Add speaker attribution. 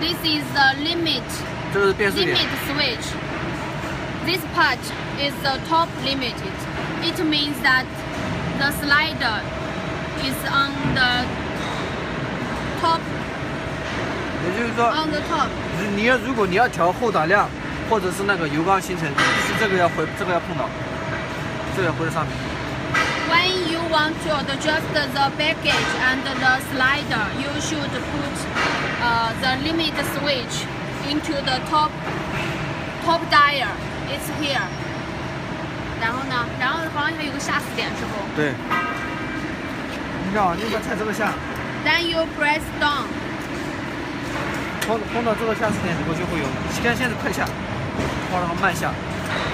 Speaker 1: This is the limit.
Speaker 2: 这个是变速点。
Speaker 1: Limit switch. This part is the top limited. It means that the slider is on the top.
Speaker 2: 也就是说
Speaker 1: On the top.
Speaker 2: 如果你要调后打量，或者是那个油缸行程，是这个要碰到，这个要回到上面。
Speaker 1: When you want to adjust the package and the slider, you should put the limit switch into the top dial. It's here. 然后呢？然后好像还有个下死点，是不？
Speaker 2: 对。你看啊，你把踩这个下。
Speaker 1: Then you press down.
Speaker 2: 碰到这个下死点以后就会有，你看现在快下，然后慢下。